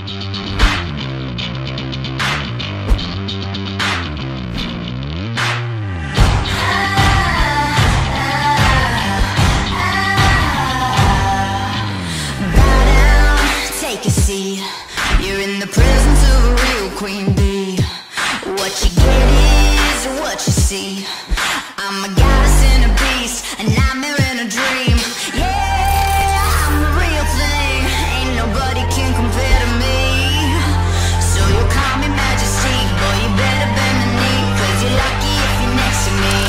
Take a seat. You're in the presence of a real queen bee. What you get is what you see. I'm a goddess and a beast, a nightmare and a dream. Yeah, I'm the real thing. Ain't nobody can compare to me. So you'll call me Majesty, boy, you better bend the knee, 'cause you're lucky if you're next to me.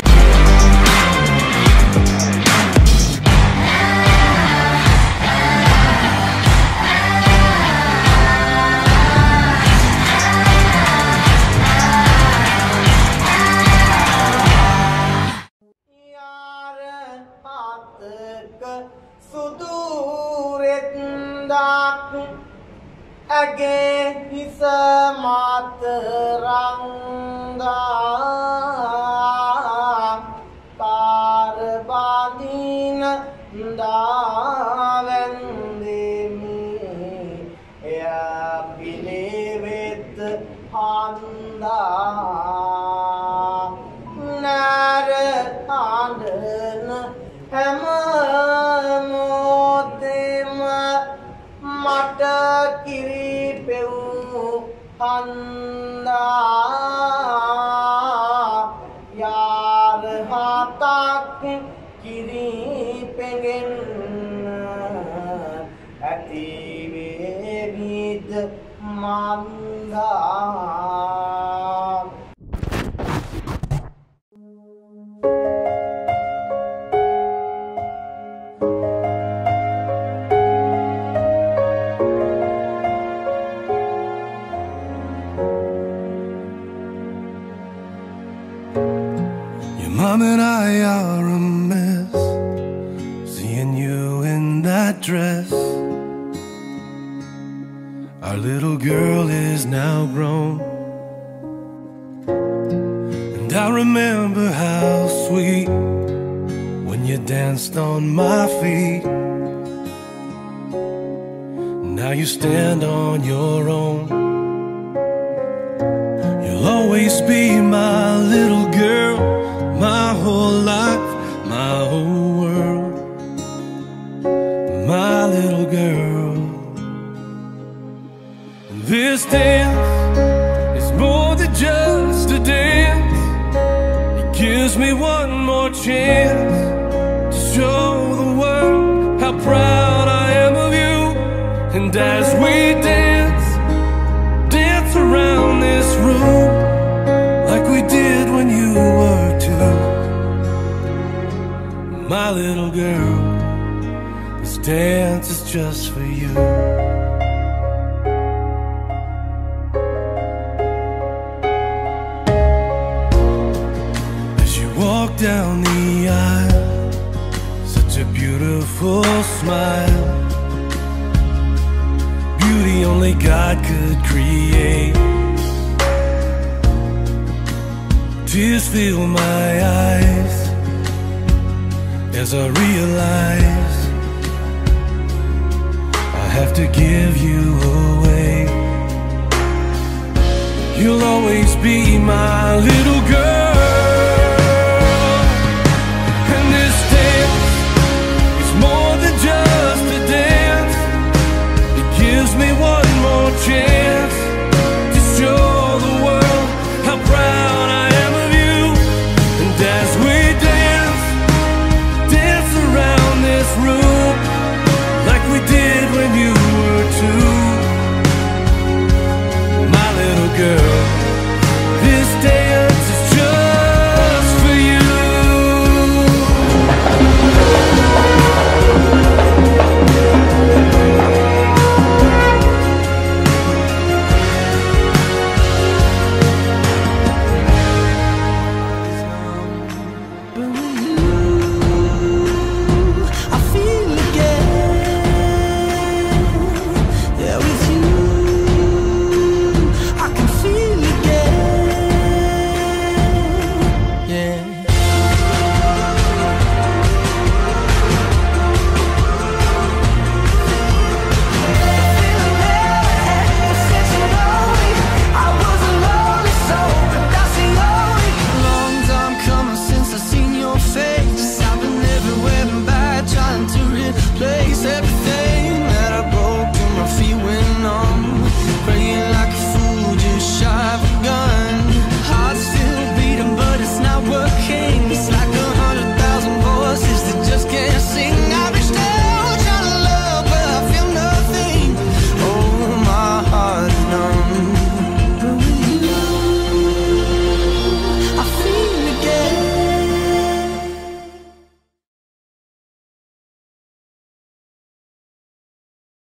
Age hisa materangda Tarbadina davendemi Ya bilevet handa Nare handana hemamodema Mata kiri peu handa Yar hatak kiri pengen Ati vid manda Mom and I are a mess, seeing you in that dress. Our little girl is now grown, and I remember how sweet when you danced on my feet. Now you stand on your own. You'll always be my little girl, my whole life, my whole world, my little girl. This dance is more than just a dance. It gives me one more chance to show the world how proud I am of you. And as we dance, dance around this room like we did when you were two. My little girl, this dance is just for you. As you walk down the aisle, such a beautiful smile, beauty only God could create. Tears fill my eyes as I realize I have to give you away. You'll always be my little girl, and this dance is more than just a dance. It gives me one more chance